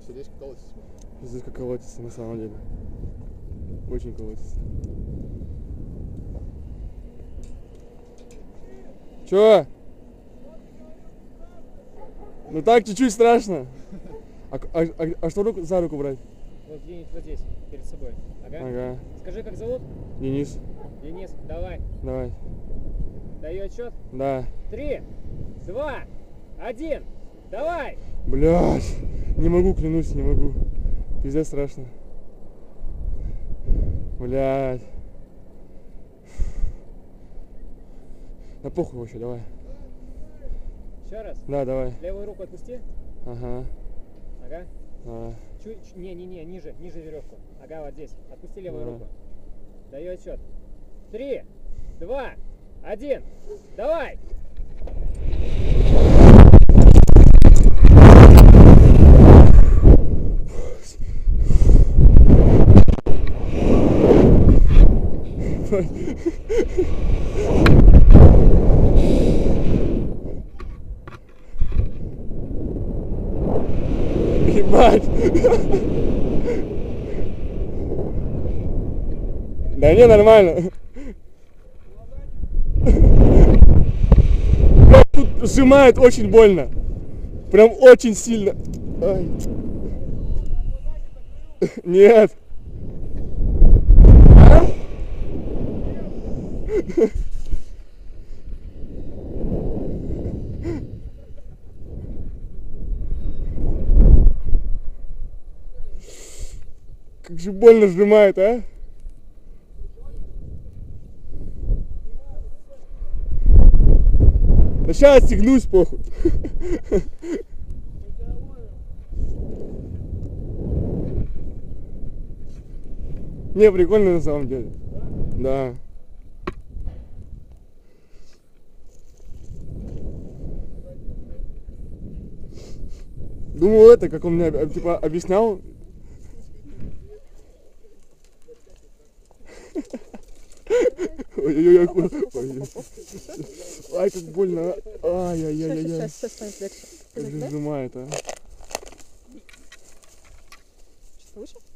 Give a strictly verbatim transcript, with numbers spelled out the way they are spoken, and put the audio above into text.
сердечко колотится. Здесь как колотится на самом деле. Очень колотится. Чё? Ну так чуть-чуть страшно. А, а, а, а что руку, за руку брать? Вот где-нибудь вот здесь, перед собой. Ага. Ага. Скажи, как зовут? Денис. Денис, давай. Давай. Даю отчет. Да. Три, два, один. Давай! Блядь. Не могу, клянусь, не могу. Пиздец страшно. Блядь. Да похуй вообще, давай. Еще раз. Да, давай. Левую руку отпусти. Ага. Ага. А. Чуть, не, не, не, ниже, ниже веревку. Ага, вот здесь. Отпусти левую Ага. руку. Даю отчет. Три, два, один. Давай! Ебать! Да не, нормально. Тут сжимает очень больно. Прям очень сильно. Ай. Нет. Как же больно сжимает, а? Да сейчас отстегнусь, похуй. Не, прикольно на самом деле. Да. Думал, это, как он мне типа объяснял. Ой-ой-ой, ай, как больно. Ай-яй-яй-яй. Сейчас, сейчас, сейчас, Как же сжимает, а. Чувствуешь?